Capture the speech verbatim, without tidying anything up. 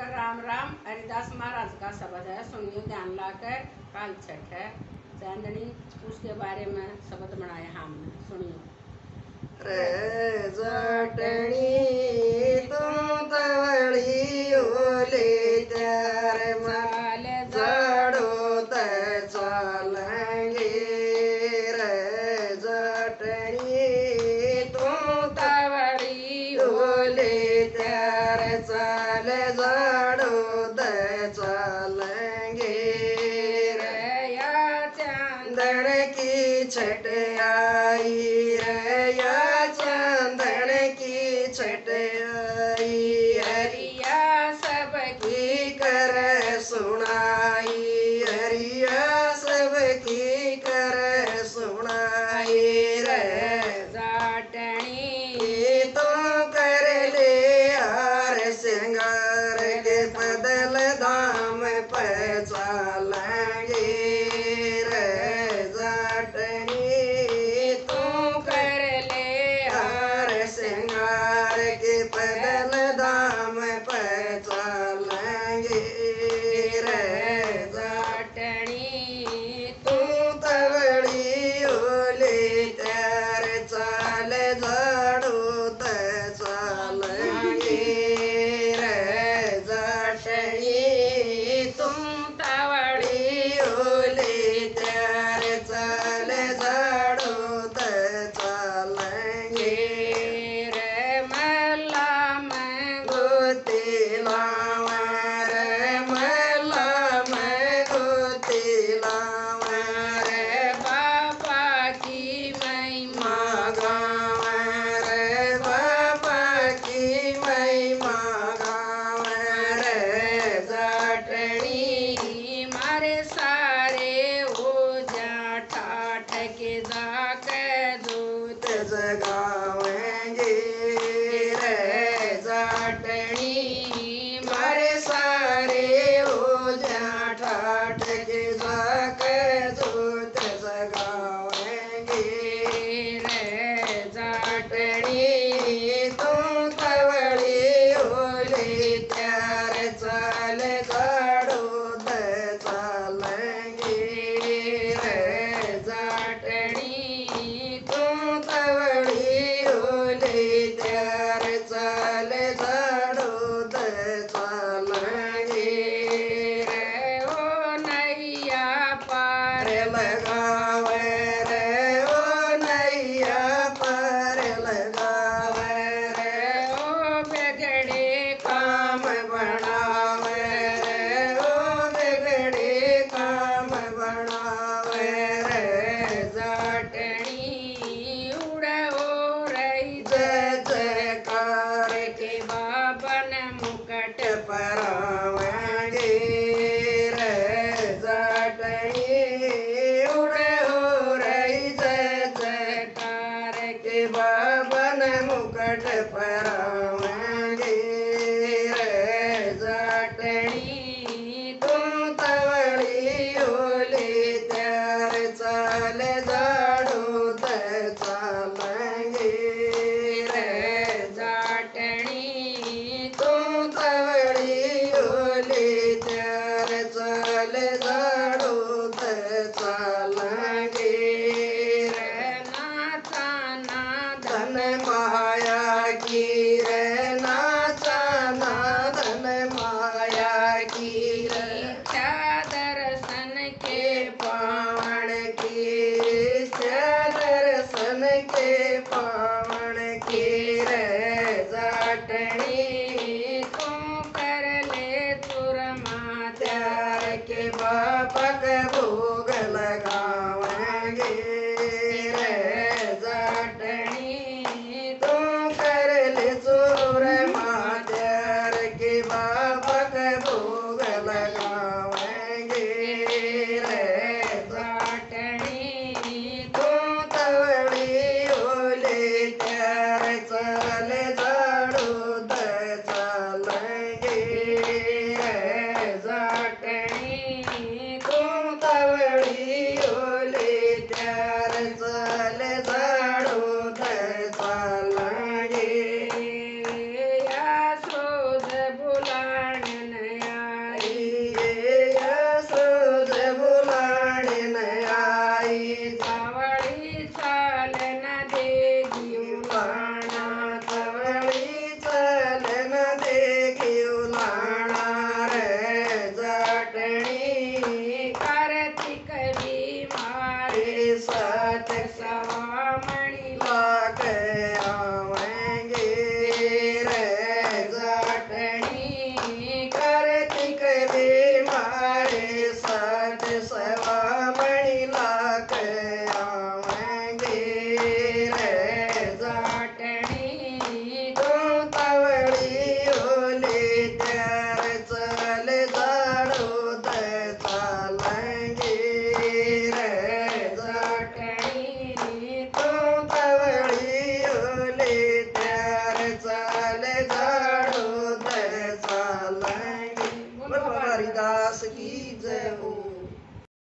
कर राम राम। हरिदास महाराज का शब्द है, सुनियो ध्यान लाकर। काल छठ है, चांदनी, उसके बारे में शब्द बनाए हमने, सुनियो। रे जटनी तुम तवड़ी ओले त्यार माल जाड़ो ते चलेंगे। रे जटनी तुम तवड़ी ओले त्यार चाल जाड़ो ते चलेंगे। रे या चांदन की छठ आई, रे या चांदन की छठ आई, हरिया सबकी कर सुनाई, हरिया सबकी कर सुनाई। रे जाटनी तो कर ले हार श्रृंगार के बदल धाम पे चलेंगे। रे जाटनी तू कर ले हार श्रृंगार के बदल धाम पे चलेंगे। रे जाटनी तू तवड़ी ओले त्यार चाल झाड़ू ते चलेंगे। रे जाटनी तुम तवड़ी ओले त्यार चाल झाड़ू ते चलेंगे। रे मला मैं गोती लावा, रे मला मैं गोती लावा, रे बाबा की महिमा गावा, रे बाबा की महिमा गावा। रे जाटनी मारे सारे हो जा ठाठ के जाके दूत जगावेंगे। रे जाटनी मारे सारे हो जा ठाठ के जाके दूत जगावेंगे। रे जाटनी तुम तवड़ी ओले त्यार चाल झाड़ू ते चलेंगे। रे जाटनी तुम तवड़ी ओले त्यार चाल झाड़ू ते चलेंगे। रे ओ नैया पार लगावे, रे ओ नैया पार लगावे, रे ओ बिगड़े काम बनावे, रे ओ बिगड़े काम बनावे। रे जाटनी उड़े हो रही जय जयकार के बाबन मुकट परावेंगे। रे जाटनी उड़े हो रही जय जयकार के बाबन मुकट परावेंगे। रे जाटनी तुम तवड़ी ओले त्यार चाल झाड़ू ते चलेंगे। रे जाटनी तुम तवड़ी हरिदास की जय हो।